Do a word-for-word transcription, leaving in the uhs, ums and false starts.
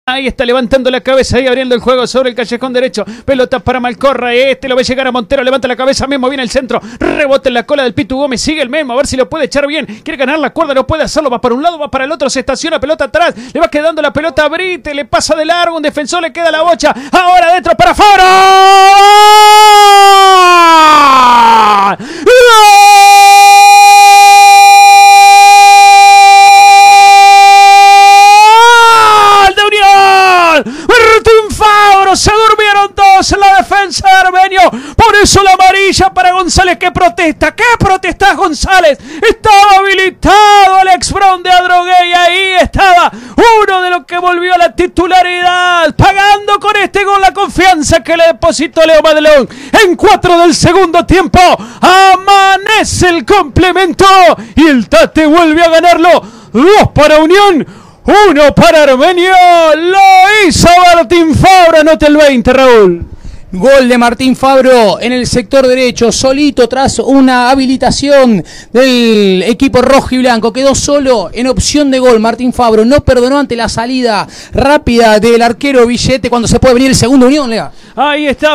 Ahí está levantando la cabeza y abriendo el juego sobre el callejón derecho. Pelota para Malcorra. Este lo ve llegar a Montero. Levanta la cabeza. Memo viene el centro. Rebota en la cola del Pitu Gómez. Sigue el Memo. A ver si lo puede echar bien. Quiere ganar la cuerda. No puede hacerlo. Va para un lado. Va para el otro. Se estaciona. Pelota atrás. Le va quedando la pelota a Brite. Le pasa de largo. Un defensor le queda la bocha. Ahora adentro para Fabro. Se durmieron todos en la defensa de Armenio. Por eso la amarilla para González, que protesta. ¿Qué protesta González? Estaba habilitado Alex Brown de Adrogué y ahí estaba uno de los que volvió a la titularidad, pagando con este gol la confianza que le depositó Leo Madelón. En cuatro del segundo tiempo amanece el complemento y el Tate vuelve a ganarlo. Dos para Unión, uno para Armenio. Lo hizo Martín Fabro. Anota el veinte, Raúl. Gol de Martín Fabro en el sector derecho, solito tras una habilitación del equipo rojo y blanco. Quedó solo en opción de gol. Martín Fabro no perdonó ante la salida rápida del arquero Villete cuando se puede venir el segundo Unión, Lea. Ahí está.